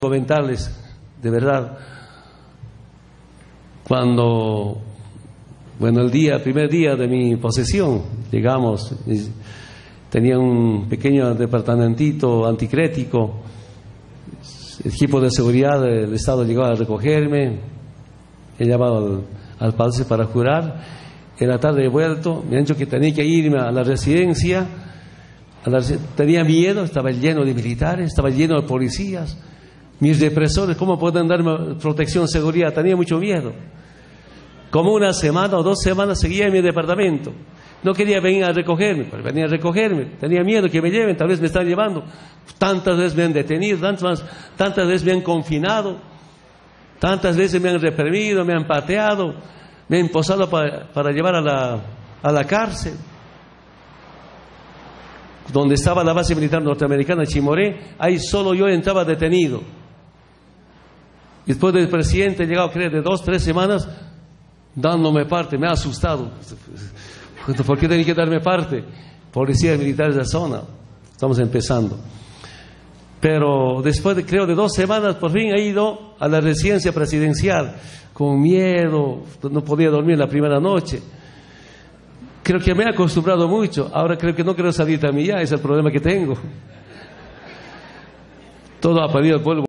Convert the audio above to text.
Comentarles, de verdad, cuando, el primer día de mi posesión, llegamos, tenía un pequeño departamentito anticrético, el equipo de seguridad del Estado llegó a recogerme, he llamado al palacio para jurar, en la tarde he vuelto, me han dicho que tenía que irme a la residencia, tenía miedo, estaba lleno de militares, estaba lleno de policías. Mis represores, ¿cómo pueden darme protección, seguridad? Tenía mucho miedo. Como una semana o 2 semanas seguía en mi departamento. No quería venir a recogerme, pero venía a recogerme. Tenía miedo que me lleven, tal vez me están llevando. Tantas veces me han detenido, tantas veces me han confinado, tantas veces me han reprimido, me han pateado, me han posado para llevar a la cárcel. Donde estaba la base militar norteamericana, Chimoré, ahí solo yo entraba detenido. Después del presidente, he llegado, creo, de 2 o 3 semanas, dándome parte, me ha asustado. ¿Por qué tenía que darme parte? Policías militares de la zona, estamos empezando. Pero después de, creo, de 2 semanas, por fin he ido a la residencia presidencial, con miedo, no podía dormir la primera noche. Creo que me he acostumbrado mucho, ahora creo que no quiero salir de mí ya, es el problema que tengo. Todo ha perdido el pueblo.